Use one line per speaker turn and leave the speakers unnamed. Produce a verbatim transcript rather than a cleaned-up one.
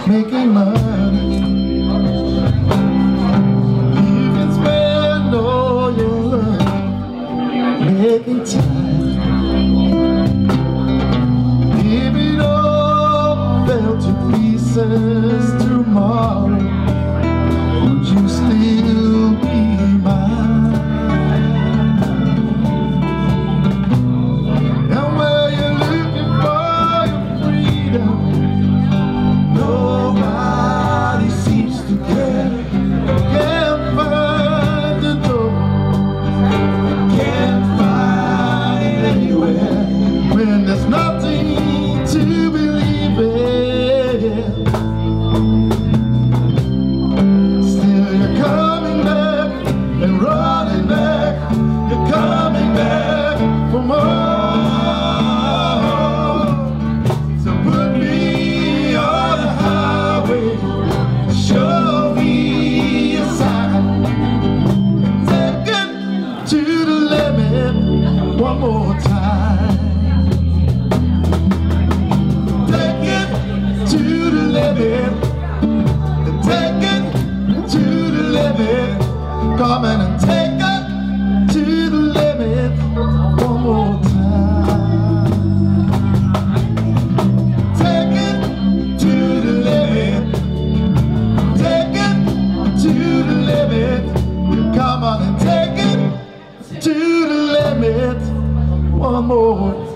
making money. You can spend all your love making time. If it all fell to pieces tomorrow, would you still be mine? And where you're looking for your freedom, nobody seems to care. Can't find the door, can't find it anywhere. When there's nothing to believe in, still you're coming back and running back. You're coming back for more. So put me on the highway, show me a sign, take it to the limit one more time. Take it to the limit, take it to the limit. Come in and take it to the limit one more time. Take it to the limit, take it to the limit. Come on and take it to the limit one more time.